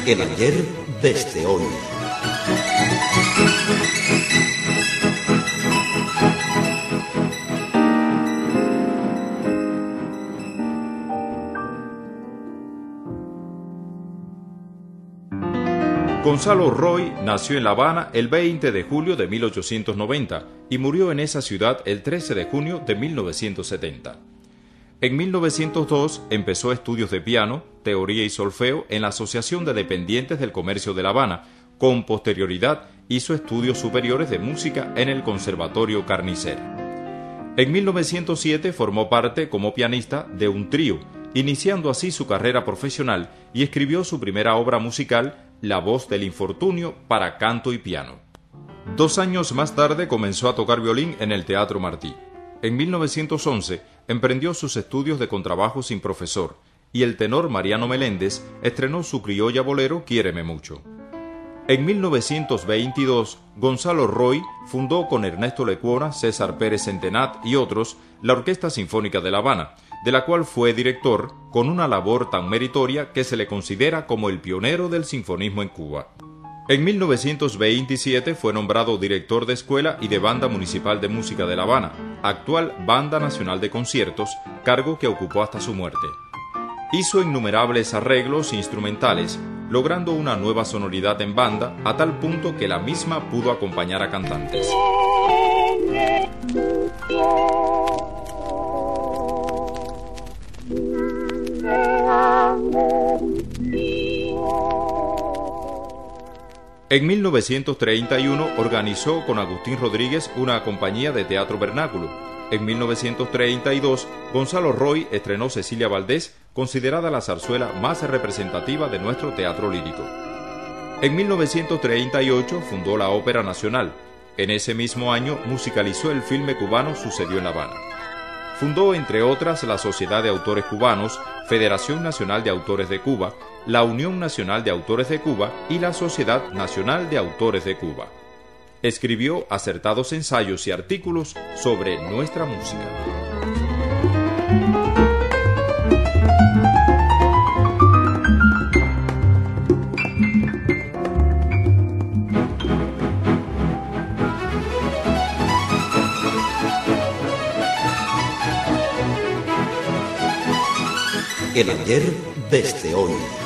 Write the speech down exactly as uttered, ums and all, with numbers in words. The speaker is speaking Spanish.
El ayer desde hoy. Gonzalo Roy nació en La Habana el veinte de julio de mil ochocientos noventa y murió en esa ciudad el trece de junio de mil novecientos setenta. En mil novecientos dos empezó estudios de piano, teoría y solfeo en la Asociación de Dependientes del Comercio de La Habana. Con posterioridad hizo estudios superiores de música en el Conservatorio Carnicer. En mil novecientos siete formó parte como pianista de un trío, iniciando así su carrera profesional, y escribió su primera obra musical, La voz del infortunio, para canto y piano. Dos años más tarde comenzó a tocar violín en el Teatro Martí. En mil novecientos once emprendió sus estudios de contrabajo sin profesor, y el tenor Mariano Meléndez estrenó su criolla bolero Quiéreme mucho. En mil novecientos veintidós, Gonzalo Roy fundó con Ernesto Lecuona, César Pérez Centenat y otros la Orquesta Sinfónica de La Habana, de la cual fue director, con una labor tan meritoria que se le considera como el pionero del sinfonismo en Cuba. En mil novecientos veintisiete fue nombrado director de Escuela y de Banda Municipal de Música de La Habana, actual Banda Nacional de Conciertos, cargo que ocupó hasta su muerte. Hizo innumerables arreglos instrumentales, logrando una nueva sonoridad en banda a tal punto que la misma pudo acompañar a cantantes. En mil novecientos treinta y uno organizó con Agustín Rodríguez una compañía de teatro vernáculo. En mil novecientos treinta y dos, Gonzalo Roy estrenó Cecilia Valdés, considerada la zarzuela más representativa de nuestro teatro lírico. En mil novecientos treinta y ocho fundó la Ópera Nacional. En ese mismo año musicalizó el filme cubano Sucedió en La Habana. Fundó, entre otras, la Sociedad de Autores Cubanos, Federación Nacional de Autores de Cuba, la Unión Nacional de Autores de Cuba y la Sociedad Nacional de Autores de Cuba. Escribió acertados ensayos y artículos sobre nuestra música. El ayer desde hoy.